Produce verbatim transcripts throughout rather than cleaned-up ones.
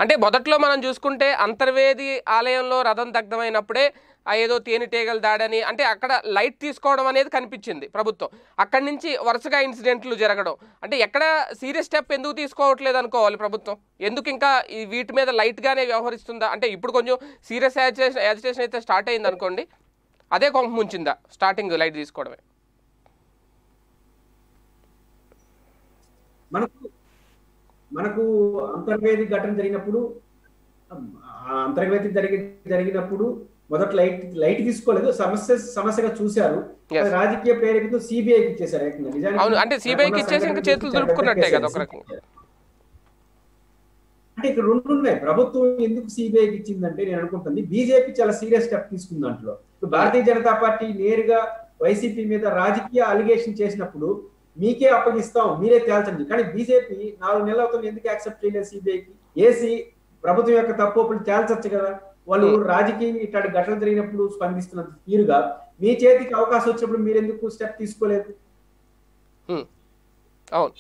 అంటే మొదట్లో మనం చూసుకుంటే అంతర్వేది ఆలయంలో రథం దగ్ధమైనప్పుడే ఏదో తేనెటీగల దాడని అంటే అక్కడ లైట్ తీసుకోవడం అనేది కనిపించింది ప్రభుత్వం. అక్కడి నుంచి వరుసగా ఇన్సిడెంట్లు జరగడం అంటే ఎక్కడ సీరియస్ స్టెప్ ఎందుకు తీసుకోవట్లేదు అనుకోవాలి ప్రభుత్వం? ఎందుకు ఇంకా ఈ వీటి మీద లైట్గానే వ్యవహరిస్తుందా? అంటే ఇప్పుడు కొంచెం సీరియస్ యాజిటేషన్ యాజిటేషన్ అయితే స్టార్ట్ అయింది అనుకోండి, అదే కొంప ముంచిందా స్టార్టింగ్ లైట్ తీసుకోవడమే? మనకు మనకు అంతర్వేది ఘటన జరిగినప్పుడు అంతర్వేది జరిగి జరిగినప్పుడు మొదట లైట్ లైట్ తీసుకోలేదు, సమస్య సమస్యగా చూశారు. రాజకీయ ప్రేరేపితో సిబిఐకి ఇచ్చేసారు. అంటే సిబిఐకి ఇచ్చేసి ఇంకా చేతులు దులుపుకున్నట్టే కదా ఒక రకంగా. అంటే ఇక్కడ రెండు ఉన్నాయి. ప్రభుత్వం ఎందుకు సిబిఐకి ఇచ్చిందంటే నేను అనుకుంటుంది బీజేపీ చాలా సీరియస్ స్టెప్ తీసుకుంది దాంట్లో. భారతీయ జనతా పార్టీ నేరుగా వైసీపీ మీద రాజకీయ అలిగేషన్ చేసినప్పుడు మీకే అప్పగిస్తాం, మీరే తేల్చండి. కానీ బీజేపీ నాలుగు నెలల అవుతుంది ఎందుకు యాక్సెప్ట్ చేయలేదు సిబిఐకి? ఏసీ ప్రభుత్వం యొక్క తప్పులు తేల్చచ్చు కదా. వాళ్ళు రాజకీయ ఇట్లాంటి ఘటనలు జరిగినప్పుడు స్పందిస్తున్నంత తీరుగా మీ చేతికి అవకాశం వచ్చినప్పుడు మీరు ఎందుకు స్టెప్ తీసుకోలేదు? అవును,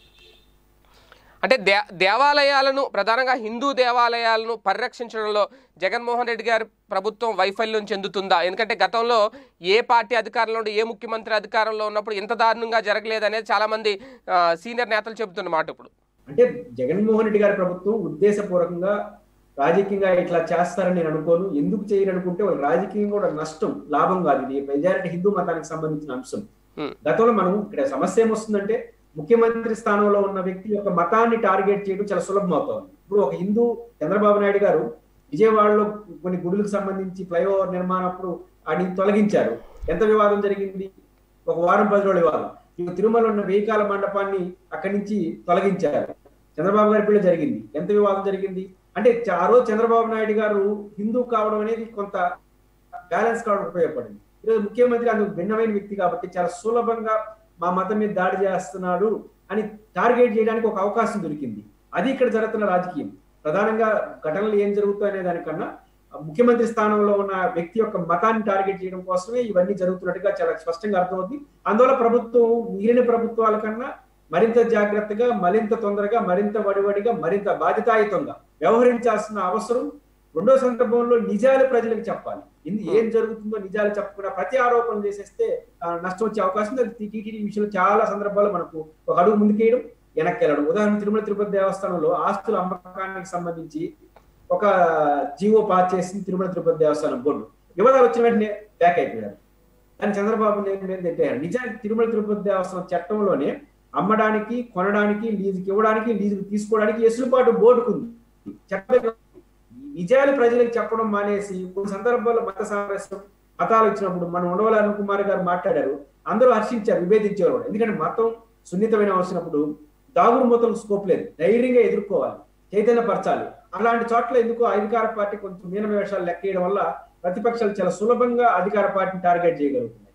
అంటే దే దేవాలయాలను ప్రధానంగా హిందూ దేవాలయాలను పరిరక్షించడంలో జగన్మోహన్ రెడ్డి గారి ప్రభుత్వం వైఫల్యం చెందుతుందా? ఎందుకంటే గతంలో ఏ పార్టీ అధికారంలో ఉండి ఏ ముఖ్యమంత్రి అధికారంలో ఉన్నప్పుడు ఇంత దారుణంగా జరగలేదు అనేది చాలా మంది సీనియర్ నేతలు చెబుతున్నమాట. ఇప్పుడు అంటే జగన్మోహన్ రెడ్డి గారి ప్రభుత్వం ఉద్దేశపూర్వకంగా రాజకీయంగా ఇట్లా చేస్తారని నేను అనుకోను. ఎందుకు చేయరు అనుకుంటే వాళ్ళు రాజకీయంగా కూడా నష్టం, లాభం కాదు. ఇది మెజారిటీ హిందూ మతానికి సంబంధించిన అంశం. గతంలో మనం ఇక్కడ సమస్య ఏమొస్తుందంటే ముఖ్యమంత్రి స్థానంలో ఉన్న వ్యక్తి యొక్క మతాన్ని టార్గెట్ చేయడం చాలా సులభం అవుతుంది. ఇప్పుడు ఒక హిందూ చంద్రబాబు నాయుడు గారు విజయవాడలో కొన్ని గుడులకు సంబంధించి ఫ్లైఓవర్ నిర్మాణప్పుడు వాటిని తొలగించారు. ఎంత వివాదం జరిగింది? ఒక వారం పది రోజుల వివాదం. తిరుమల ఉన్న వెయ్యికాల మండపాన్ని అక్కడి నుంచి తొలగించారు. చంద్రబాబు గారి పిల్ల జరిగింది. ఎంత వివాదం జరిగింది? అంటే ఆ రోజు చంద్రబాబు నాయుడు గారు హిందూ కావడం అనేది కొంత బ్యాలెన్స్ కావడం ఉపయోగపడింది. ఈరోజు ముఖ్యమంత్రి అందుకు భిన్నమైన వ్యక్తి కాబట్టి చాలా సులభంగా మా మతం మీద దాడి చేస్తున్నాడు అని టార్గెట్ చేయడానికి ఒక అవకాశం దొరికింది. అది ఇక్కడ జరుగుతున్న రాజకీయం. ప్రధానంగా ఘటనలు ఏం జరుగుతాయనే దానికన్నా ముఖ్యమంత్రి స్థానంలో ఉన్న వ్యక్తి యొక్క మతాన్ని టార్గెట్ చేయడం కోసమే ఇవన్నీ జరుగుతున్నట్టుగా చాలా స్పష్టంగా అర్థమవుతుంది. అందువల్ల ప్రభుత్వం మిగిలిన ప్రభుత్వాల కన్నా మరింత జాగ్రత్తగా, మరింత తొందరగా, మరింత వడివడిగా, మరింత బాధ్యతాయుతంగా వ్యవహరించాల్సిన అవసరం. రెండో సందర్భంలో నిజాలు ప్రజలకు చెప్పాలి. ఏం జరుగుతుందో నిజాలు చెప్పకుండా ప్రతి ఆరోపణ చేసేస్తే నష్టం వచ్చే అవకాశం ఉంది. టీటీడీ విషయంలో చాలా సందర్భాల్లో మనకు ఒక అడుగు ముందుకేయడం, వెనక్కి వెళ్ళడం. ఉదాహరణ తిరుమల తిరుపతి దేవస్థానంలో ఆస్తుల అమ్మకానికి సంబంధించి ఒక జీవో పాస్ చేసింది తిరుమల తిరుపతి దేవస్థానం బోర్డు. వివాదాలు వచ్చిన వెంటనే బ్యాక్ అయిపోయారు. కానీ చంద్రబాబు నాయుడు మీద తిట్టారు. నిజానికి తిరుమల తిరుపతి దేవస్థానం చట్టంలోనే అమ్మడానికి, కొనడానికి, లీజుకి ఇవ్వడానికి, లీజుకి తీసుకోవడానికి ఎసులుబాటు బోర్డుకుంది. చట్టం నిజాలు ప్రజలకు చెప్పడం మానేసి కొన్ని సందర్భాల్లో మత సామరస్యం మతాలు ఇచ్చినప్పుడు మనం ఉండవల్లి అరుణ్ కుమార్ గారు మాట్లాడారు. అందరూ హర్షించారు, విభేదించారు కూడా. ఎందుకంటే మతం సున్నితమైన వచ్చినప్పుడు దాగుడు మూతలకు స్కోప్ లేదు, ధైర్యంగా ఎదుర్కోవాలి, చైతన్యపరచాలి. అలాంటి చోట్ల ఎందుకు అధికార పార్టీ కొంచెం మీన వేషాలు లెక్కేయడం వల్ల ప్రతిపక్షాలు చాలా సులభంగా అధికార పార్టీని టార్గెట్ చేయగలుగుతుంది.